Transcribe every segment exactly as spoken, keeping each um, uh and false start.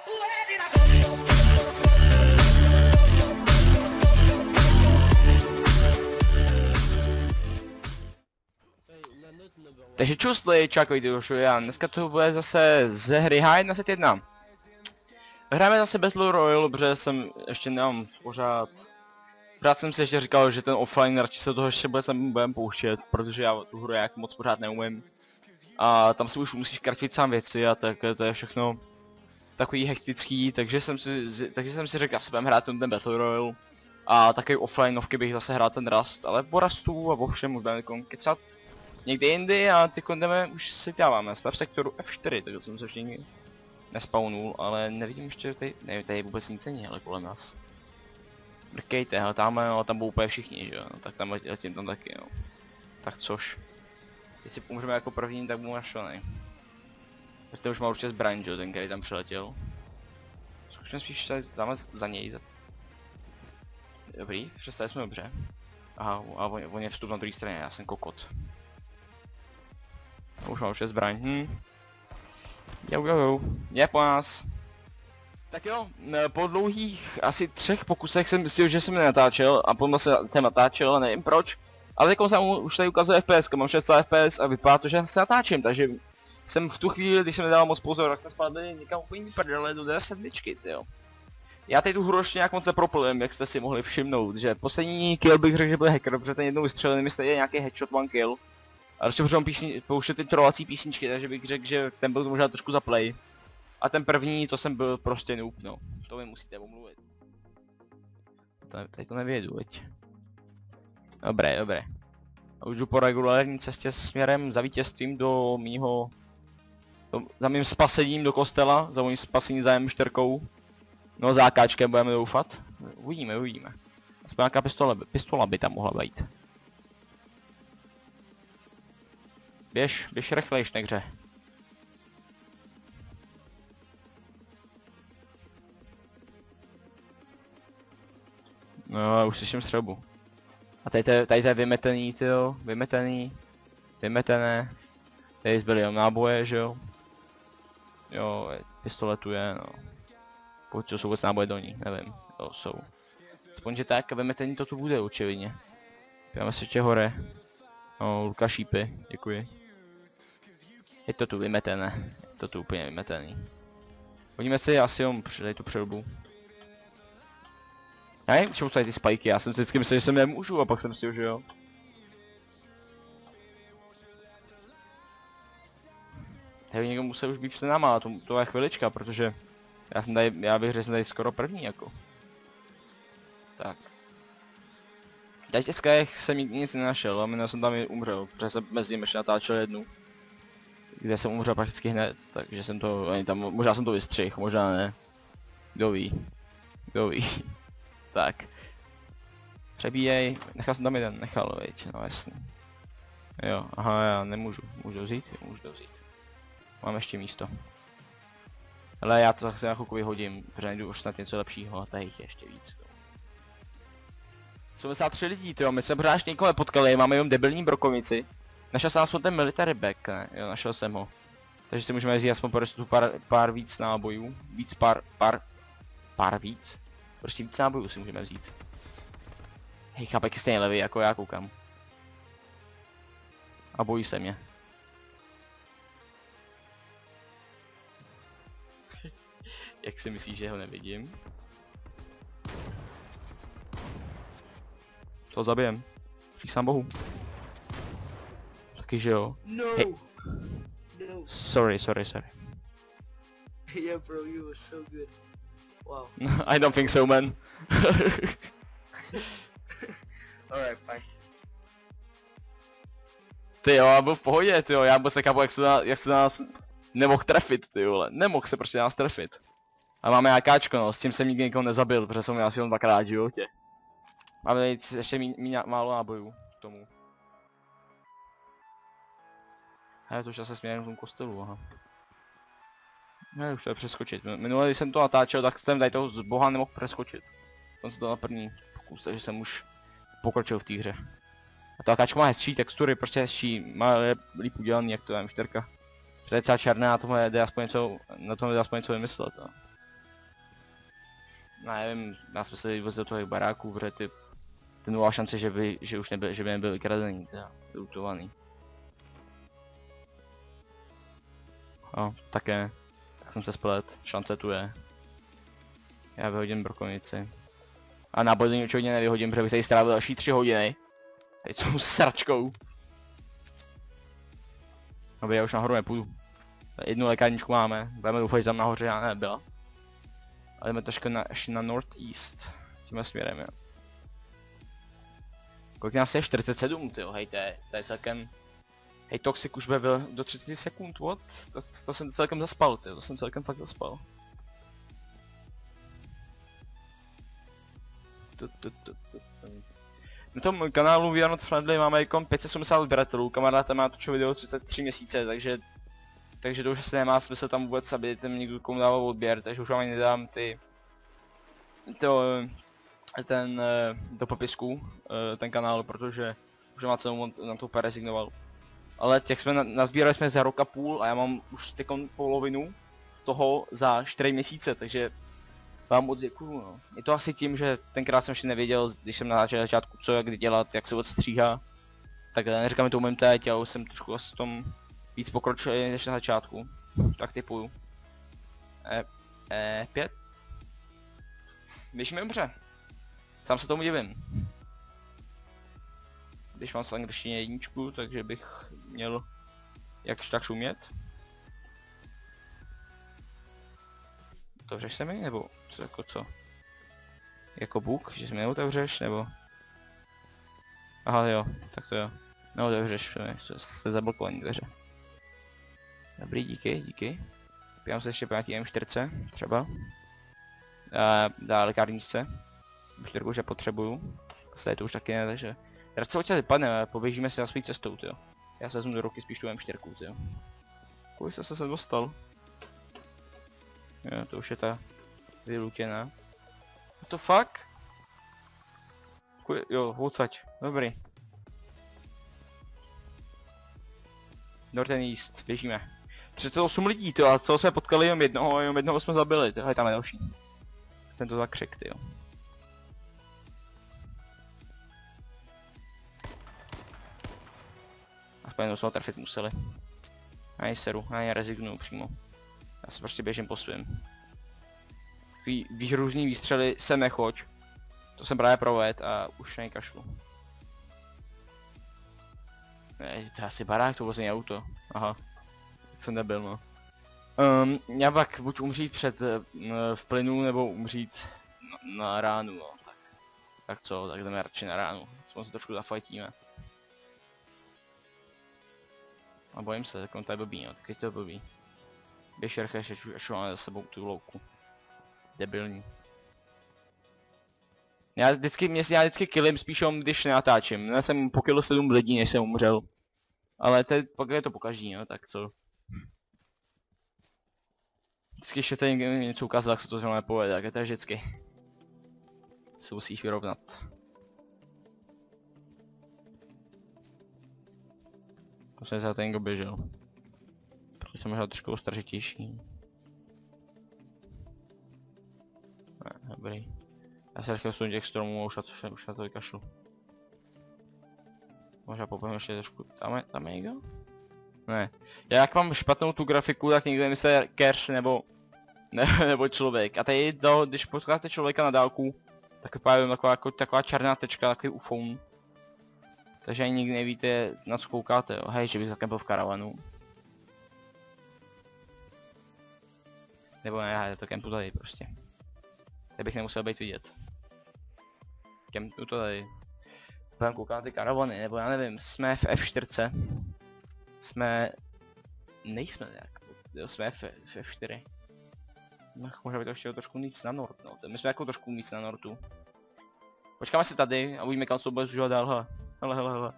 Takže čustli, čakuj dušu, já dneska to bude zase z hry H jedna set jedna. Hrajeme zase Battle Royale, protože jsem ještě nemám pořád... Pořád jsem si ještě říkal, že ten offline radši se toho ještě bude sem budem pouštět, protože já tu hru jak moc pořád neumím. A tam si už musíš kraftit sám věci a tak to je všechno takový hektický, takže jsem si, takže jsem si řekl, asi budem hrát ten, ten Battle Royale. A taky offlineovky bych zase hrál ten Rust, ale po Rustu a po všem už budeme kecat někde jindy a ty jdeme, už si dáváme z sektoru F čtyři, takže jsem se ještě nikdy nespawnul, ale nevidím ještě tady, nevím, tady vůbec nic není, ale kolem nás. Brkejte, hele, tam, ale tam budou úplně všichni, že jo, no, tak tam letím tam taky, no. Tak což. Jestli umřeme jako první, tak budu našlený. Tak to už má určitě zbraň, že jo, ten, který tam přiletěl. Zkusíme spíš tady tam za něj. Dobrý, přestali jsme dobře. Aha, a on, on je vstup na druhé straně, já jsem kokot. Už mám určitě zbraň, hm. Jo, jo, jo, je po nás. Tak jo, po dlouhých asi třech pokusech jsem myslel, že jsem nenatáčel a potom se jsem natáčel, nevím proč. Ale jako jsem už tady ukazuje F P S, mám šest set F P S a vypadá to, že se natáčím, takže jsem v tu chvíli, když jsem nedal moc pozor, tak jsem spadl někam úplně prdele do D sedmičky, tyjo. Já teď tu hru ještě nějak moc neproplím, jak jste si mohli všimnout, že poslední kill bych řekl, že byl hacker, protože ten jednou vystřelil, mi je nějaký headshot one kill. A ještě pořádám pouštět ty trolací písničky, takže bych řekl, že ten byl možná trošku za play. A ten první, to jsem byl prostě noob, no. To vy musíte omluvit. Tady to nevědu, veď. Dobré, dobré. A už jdu po regulární cestě směrem za vítězstvím do mýho... Do, za mým spasením do kostela, za mým spasení za M čtyři. No za AKčkem budeme doufat. Uvidíme, uvidíme. Aspoň nějaká pistola, pistola by tam mohla být. Běž, běž rychlejš, negře. No, už slyším střelbu. A tady to, tady to je vymetený, tyjo, vymetený, vymetené. Tady zbyly jenom náboje, že jo. Jo, pistoletu je, no. Pokud jsou vůbec náboje do ní, nevím, jo, jsou. Aspoň, že tak vymetený to tu bude, očividně. Půjdeme se ještě hore. No, Luka šípy, děkuji. Je to tu vymetené, je to tu úplně vymetený. Hodíme si asi jenom přidej tu přelbu. Já nevím, čemu jsou tady ty spajky, já jsem si vždycky myslel, že jsem nemůžu a pak jsem si že jo. Tady někdo musel už být před náma, ale to, to je chvilička, protože já jsem tady, já bych řekl, že jsem tady skoro první jako. Tak. Tady v těch skajech jsem nic nenašel a minul jsem tam i umřel, protože jsem mezi nimi ještě natáčel jednu. Kde jsem umřel prakticky hned, takže jsem to, ani tam, možná jsem to vystřihl, možná ne. Kdo ví, kdo ví. Tak. Přebíjej, nechal jsem tam jeden, nechal, veď, no jasně. Jo, aha, já nemůžu, můžu vzít, jo, můžu to vzít. Mám ještě místo. Ale já to tak na chvilku vyhodím, protože najdu už snad něco lepšího a tady jich je ještě víc. sedmdesát tři lidí, tyjo, my jsme pořád ještě nikoho nepotkali, máme jenom debilní brokovnici. Našel jsem aspoň ten military back, ne? Jo, našel jsem ho. Takže si můžeme říct aspoň prostě pár, pár víc nábojů, víc pár, pár, pár víc. Prostě víc nábojů si můžeme vzít. Hej, chápek je stejně levý, jako já koukám. A bojí se mě. Jak si myslíš, že ho nevidím? To zabijem. Přísám bohu. Taky že jo. No. Hey. No. Sorry, sorry, sorry. Yeah, bro, you were so good. Wow. I don't think so, man. Alright, fine. Ty jo, já byl v pohodě, ty jo, já byl se kápu, jak se, na, jak se nás nemohl trefit, ty vole, nemohl se prostě nás trefit. A máme AKčko, no, s tím jsem nikdy nikoho nezabil, protože jsem měl asi jen dvakrát v životě. Máme tady ještě mí, mí, málo nábojů k tomu. Hele, to už se směrem k tomu kostelu, aha. Ne, už to je přeskočit. Minule, když jsem to natáčel, tak jsem tady toho z boha nemohl přeskočit. Jsem se to na první pokus, takže jsem už pokročil v té hře. A to AKčko má hezčí textury, prostě hezčí, má líp udělaný, jak to M čtyři. Protože je celá černá a tohle jde aspoň něco, na tom jde aspoň něco vymyslet. No. nevím, já jsem se vyvozil do toho baráků, protože ty, ten byla šance, že by, že už nebyl, že by nebyl vykradený, teda, vyutovaný. No, také, tak jsem se splet, šance tu je. Já vyhodím brokovnici. A na bojlení určitě nevyhodím, protože bych tady strávil další tři hodiny. Teď jsou sračkou. Dobrý, já už nahoru nepůjdu. Jednu lékárničku máme, budeme doufat, že tam nahoře já nebyla. Ale jdeme trošku na, ještě na Northeast. Tímhle směrem, jo. Kolik nás je? čtyřicet sedm, tyjo, hej, to je, to je celkem... Hej, Toxic už byl do třicet sekund, what? To, to jsem celkem zaspal, tyjo, to jsem celkem fakt zaspal. Na tom kanálu We Are Not Friendly máme jako pět set sedmdesát odběratelů, kamarád má točil video třicet tři měsíce, takže takže to už asi nemá smysl tam vůbec, aby tam někdo komu dával odběr, takže už vám ani nedám ty to, ten do popisku, ten kanál, protože už má celou na to úplně rezignoval. Ale těch jsme nazbírali jsme za rok a půl a já mám už teďon polovinu toho za čtyři měsíce, takže vám moc děkuju, no. Je to asi tím, že tenkrát jsem ještě nevěděl, když jsem na začátku co, jak kdy dělat, jak se odstříhá. Tak neříkám, to umím teď, já už jsem trošku asi v tom víc pokročilý než na začátku. Tak typuju. E, e, pět? Běž mi dobře. Sám se tomu divím. Když mám s angličtině jedničku, takže bych měl jakž tak umět. Otevřeš se mi, nebo co, jako co? Jako Bůh, že se mi neotevřeš, nebo? Aha jo, tak to jo. Neotevřeš, to jste zablokovaný dveře. Dobrý, díky, díky. Pijám se ještě po nějaký M čtyři, třeba. A dá lékárničce. M čtyři už já potřebuju. Vlastně to už taky ne, takže... Rád se odtěď vypadne, poběžíme si na svou cestou, tyjo. Já se vezmu do ruky spíš tu M čtyři, tyjo. Kolik jste se sem dostal? Jo, to už je ta vylutěná. What the fuck? Kuj, jo, odsaď, dobrý. Northern East, běžíme. třicet osm lidí, tyjo, a co jsme potkali jenom jednoho, jenom jednoho jsme zabili, tyjo, tam je další. Jsem to zakřik, tyjo. Aspoň jednou jsme ho trefit museli. Ani seru, ani rezignuju přímo. Já se prostě běžím po svým. Takový výhrůzný výstřely se nechoď. To jsem právě provedl a už ani kašlu. Ne, to je asi barák, to vozí auto. Aha. Tak jsem nebyl, no. Um, já pak buď umřít před uh, v plynu, nebo umřít na, na ránu, no. Tak, tak co, tak jdeme radši na ránu. Jsme se trošku zafajtíme. A bojím se, tak on to je blbý, no, tak je to blbý. Běž rychle, až máme za sebou tu louku. Debilní. Já vždycky, mě, já vždycky killím spíš om, když nenatáčím. Já jsem pokill sedm lidí, než jsem umřel. Ale teď pak je to pokaždý, no, tak co. Vždycky ještě tady něco ukázal, jak se to zrovna nepovede, tak je to vždycky. Se musíš vyrovnat. To jsem za ten někdo běžel. Protože jsem možná trošku ostražitější. Ne, dobrý. Já se rychle vsunu těch stromů a už na to, už na to vykašlu. Možná popojím ještě trošku. Tam je, tam je někdo? Ne. Já jak mám špatnou tu grafiku, tak někdo myslí cache nebo, ne, nebo člověk. A tady, do, když potkáte člověka na dálku, tak vypadá taková, jako, taková černá tečka, takový ufoun. Takže ani nikdy nevíte, na co koukáte, jo. Hej, že bych zakempil v karavanu. Nebo ne, já to kempu tady prostě. Tady bych nemusel být vidět. Kempu to tady. Budeme koukat na ty karavany, nebo já nevím, jsme v F čtyři. Jsme... Nejsme nějak, jo, jsme v, v F čtyři. Možná by to ještě trošku víc na nord, no. My jsme jako trošku víc na nordu. Počkáme si tady a uvidíme, kam se to bude zužovat dál, hele. Hele, hele, hele.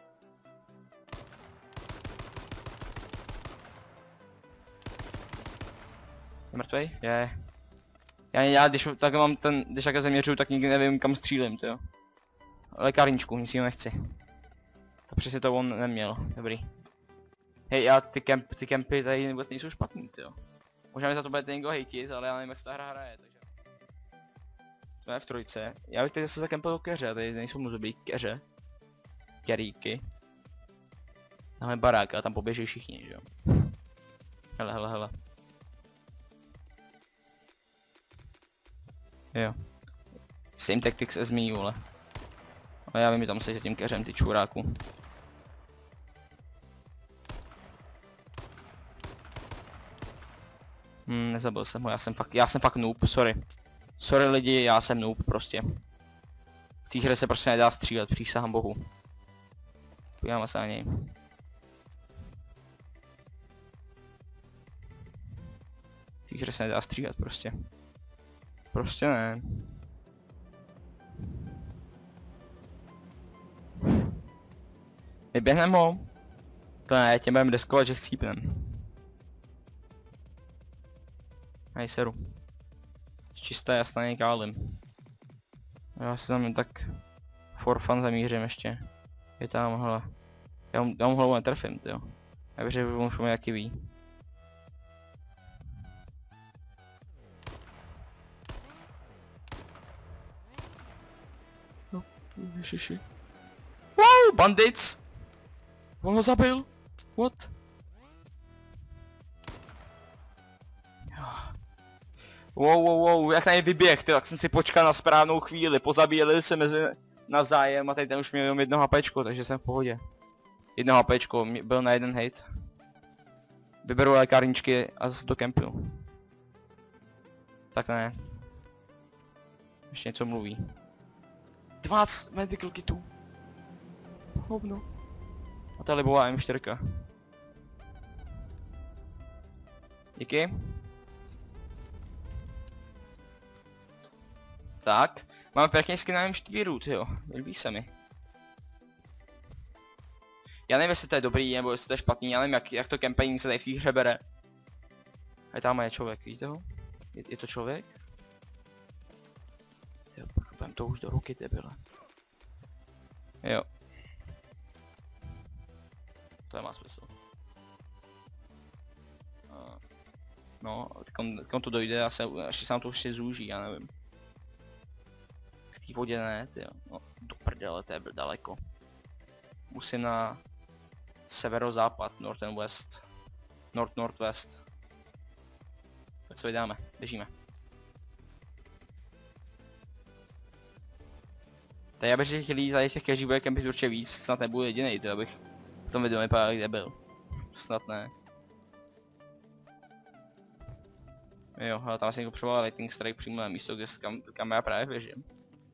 Je mrtvej? Je. Já, já když tak mám ten, když takhle zaměřuju, tak nikdy nevím, kam střílím, tyjo. Lékárničku, nic jiného nechci. To přesně to on neměl, dobrý. Hej, já ty, kemp, ty kempy tady vůbec nejsou špatný, tyjo. Možná mi za to budete někdo hejtit, ale já nevím, jak se ta hra hraje, takže... Jsme v trojce. Já bych tady zase zakempil keře, tady nejsou moc dobrý keře. Keríky. Máme barák a tam poběží všichni, že jo. Hele, hele, hele. Jo. Same tactics as me, vole. A já vím, že tam se tím keřem, ty čuráku. Hmm, nezabil jsem ho, já jsem fakt, já jsem fakt noob, sorry. Sorry lidi, já jsem noob prostě. V té hře se prostě nedá střílet, přísahám bohu. Podíváme se na něj. V té hře se nedá střílet prostě. Prostě ne. Vyběhneme ho. To ne, tě budeme deskovat, že chcípnem. Hej, seru. Čisté, jasné, kálim. Já si tam jen tak for fun zamířím ještě. Je tam, hele. Já mu, já mu hlavu netrefím, tyjo. Já věřím, že on už nějaký ví. No, ježiši. Wow, bandits! On ho zabil? What? Wow, wow, wow, jak na něj vyběh, tak jsem si počkal na správnou chvíli, pozabíjeli se mezi navzájem a tady ten už měl jenom jedno HPčko, takže jsem v pohodě. Jedno HPčko, byl na jeden hate. Vyberu lékárničky a zase do kempu. Tak ne. Ještě něco mluví. dvacet medical kitů. Hovno. A to je libová M čtyři. Díky. Tak, máme pěkně skin na M čtyři, tyjo, líbí se mi. Já nevím, jestli to je dobrý, nebo jestli to je špatný, já nevím, jak, jak to campaign se tady v té hře bere. A tam je člověk, vidíte ho? Je, je to člověk? Jo, půjdem to už do ruky, debile. Jo. To má smysl. No, teď to dojde a se, ještě se nám to ještě zúží, já nevím. K té vodě ne, tyjo. No, do prdele, to je daleko. Musím na severozápad, north and west. North, northwest. Tak se vydáme, běžíme. Tady já bych chtěl tady těch keří bude kempit určitě víc, snad nebudu jedinej, to abych v tom videu vypadal, kde byl. Snad ne. Jo, ale tam asi někdo převolal Lightning Strike přímo na místo, kde kam, kam já právě běžím.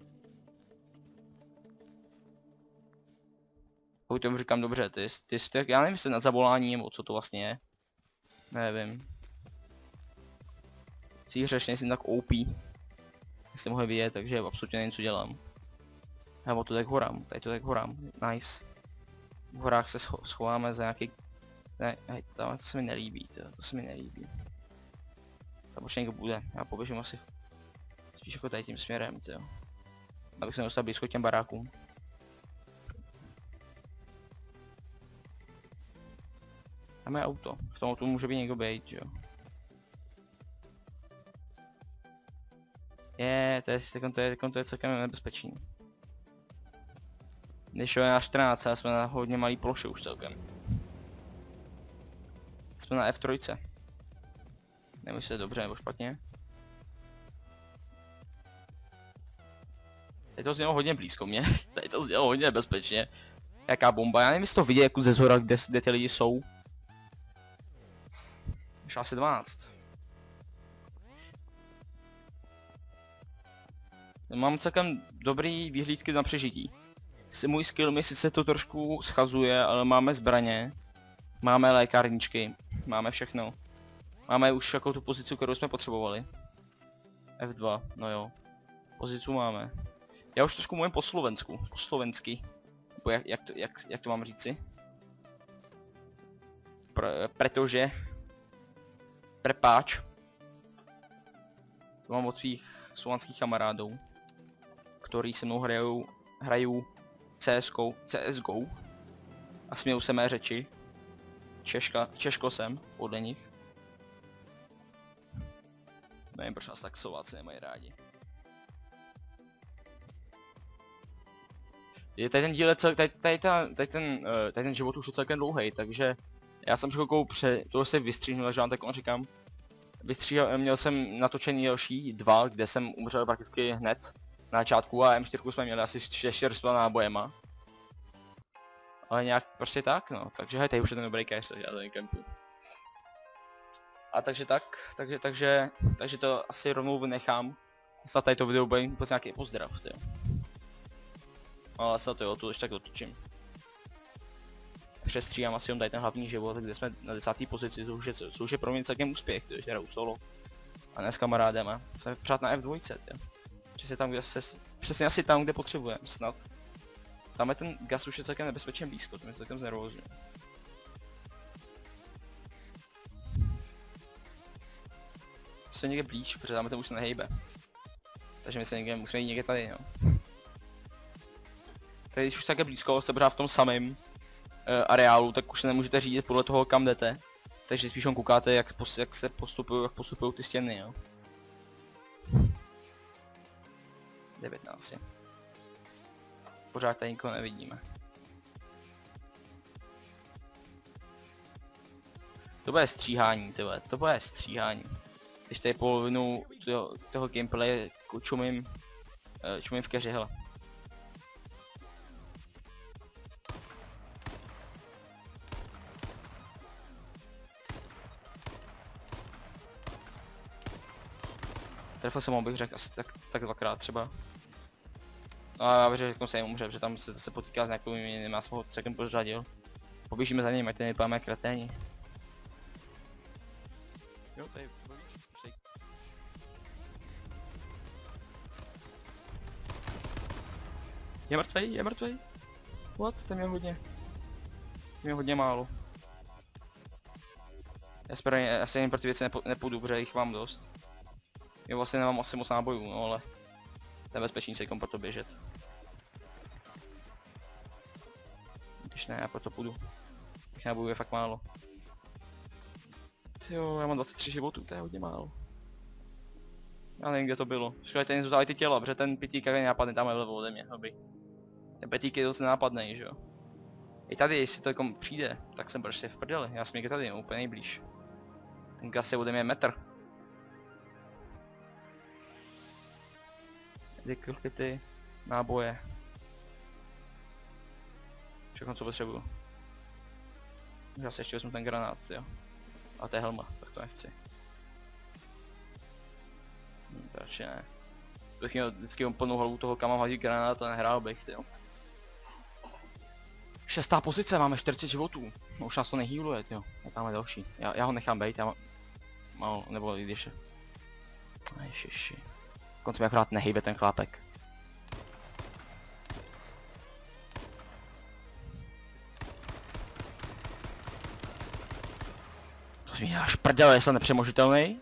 Pokud tomu říkám dobře, ty, ty, ty, já nevím, jestli na zavolání nebo co to vlastně je. Nevím. Si hřeš, nejsem tak O P. Jak jste mohli vidět, takže absolutně nevím, co dělám. Nebo to tak horám, tady to tak horám, nice. V horách se scho schováme za nějaký... Ne, hej, to, to se mi nelíbí, to, to se mi nelíbí. Tam už někdo bude, já poběžím asi spíš jako tady tím směrem, tyjo. Abych se dostal blízko těm barákům. Tam je auto, v tom autu může být někdo být, jo. Je, to je, to je, to je celkem nebezpečný. Když je na čtrnáct, a jsme na hodně malý ploše už celkem. Jsme na F tři. Nevím, jestli je dobře nebo špatně. Tady to znělo hodně blízko mě, tady to znělo hodně nebezpečně. Jaká bomba, já nevím, jestli to vidí jako ze zhora, kde, kde ty lidi jsou. Už asi dvanáct. Mám celkem dobrý výhlídky na přežití. Můj skill mi sice to trošku schazuje, ale máme zbraně. Máme lékárničky, máme všechno. Máme už jako tu pozici, kterou jsme potřebovali. F dva, no jo. Pozici máme. Já už trošku mluvím po slovensku, po slovensky. Nebo jak, jak, to, jak, jak to mám říci? Pr protože... Prepáč. To mám od svých slovanských kamarádů, který se mnou hrajou, hrajou C S G O, C S G O a smějou se mé řeči. Češka, Češko jsem, podle nich. Nevím, proč nás tak Slováci nemají rádi. Je tady ten díl, je cel, tady, tady, ta, tady, ten, uh, tady ten život už je celkem dlouhý, takže já jsem chvilkou pře... to se vystříhnul, že vám tak on říkám. Vystříhl, měl jsem natočený další dva, kde jsem umřel prakticky hned na začátku a M čtyři jsme měli asi čtyři nábojema. Ale nějak prostě tak, no, takže hej, tady už je ten dobrý cache, takže já tady kempuju. A takže tak, takže, takže, takže to asi rovnou vynechám. Snad tady to video bude úplně nějaký pozdrav, jo. Ale snad to jo, tu ještě tak dotočím. Přestříhám asi jen tady ten hlavní život, kde jsme na desáté pozici, což je, což je pro mě celkem úspěch, to je hraju solo. A ne s kamarádem, jsme pořád na F dva, jo. Přesně tam, kde se, přesně asi tam, kde potřebujeme, snad. Tam je ten gas už je celkem nebezpečně blízko, to mě celkem znervózně. Se někde blíž, protože tam to už se nehejbe. Takže my se někde, musíme jít někde tady, no. Tady když už také blízko, jste pořád v tom samém uh, areálu, tak už se nemůžete řídit podle toho, kam jdete. Takže spíš on koukáte, jak, pos, jak se postupují, jak postupují ty stěny, jo. devatenáct. Pořád tady nikoho nevidíme. To bude stříhání, tyhle, to bude stříhání. Když tady polovinu toho, toho gameplaye čumím, čumím v keři, hele. Trefil jsem ho, bych řekl asi tak, tak dvakrát třeba. No a já bych řekl, že se jim umře, protože tam se zase potýká s nějakou jiným, já jsem ho celkem pořadil. Poběžíme za ním, ať tady nevypadáme kreténi. Jo, tady bavíš, je mrtvej, je mrtvej. What? Tam je hodně. Tam je hodně málo. Já spíš, já se jen pro ty věci nepo, nepůjdu, protože jich mám dost. Jo, vlastně nemám asi moc nábojů, no ale to je bezpečný se pro to běžet. Když ne, já proto půjdu. Těch nábojů je fakt málo. Jo, já mám dvacet tři životů, to je hodně málo. Já nevím, kde to bylo. Škoda, tady zůstali ty těla, protože ten pitík je nápadný, tam je vlevo ode mě, dobrý. Ten pitík je dost nápadný, že jo. I tady, jestli to jako přijde, tak jsem prostě v prdeli, já jsem někde tady, no, úplně nejblíž. Ten gas je ode mě metr. Ty ty náboje. Všechno, co potřebuju. Já si ještě vezmu ten granát, jo. A to je helma, tak to nechci. Hm, to radši ne. Bych měl vždycky plnou hlavu toho, kam mám hodit granát a nehrál bych, jo. Šestá pozice, máme čtyřicet životů. No už nás to nehýluje, jo. A tam je další. Já, já ho nechám bejt, já mám... Mal, nebo i když... Ježiši. Konce mi akorát nehýbe ten chlápek. To mi až prdele, jsem nepřemožitelný.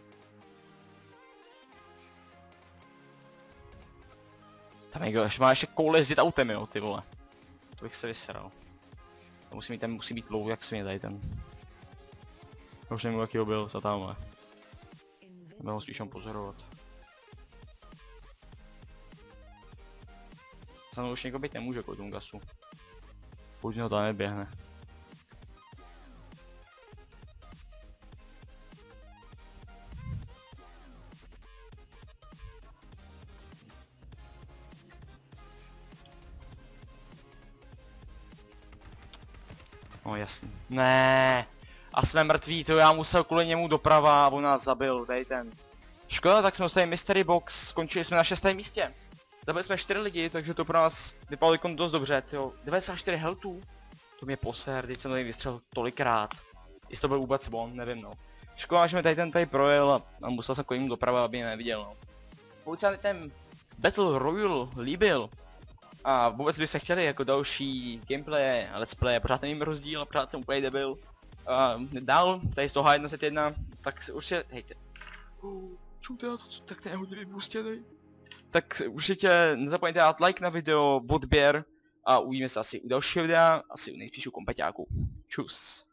Tam někdo ještě má ještě koule jezdit autem, jo, ty vole. To bych se vysral. To musí mít, ten musí být low, jak smě tady ten. Já už nevím, jaký ho byl, co tamhle. Nebo ho spíš pozorovat. Za mnou už někdo být nemůže kvůli tomu gasu. Pokud ho to neběhne. No jasný. Ne. A jsme mrtví, to já musel kvůli němu doprava a on nás zabil, dej ten. Škoda, tak jsme dostali mystery box, skončili jsme na šestém místě. Zabili jsme čtyři lidi, takže to pro nás vypadalo jako dost dobře, tyjo. devadesát čtyři heltů. To mě poser, teď jsem tady vystřelil tolikrát. Jestli to byl vůbec on, nevím no. Škoda, že mi tady ten tady projel a, a musel jsem kvůli němu doprava, aby mě neviděl no. Pokud se ten Battle Royale líbil, a vůbec by se chtěli jako další gameplay, let's play, pořád nevím rozdíl a pořád jsem úplně debil. A dál, tady z toho H jedna set jedna, tak si určitě, hejte. Uh, čujte, to, tak ten je hodně vypustěný. Tak určitě nezapomeňte dát like na video, odběr a uvidíme se asi u dalšího videa, asi nejspíš u kompeťáku. Čus.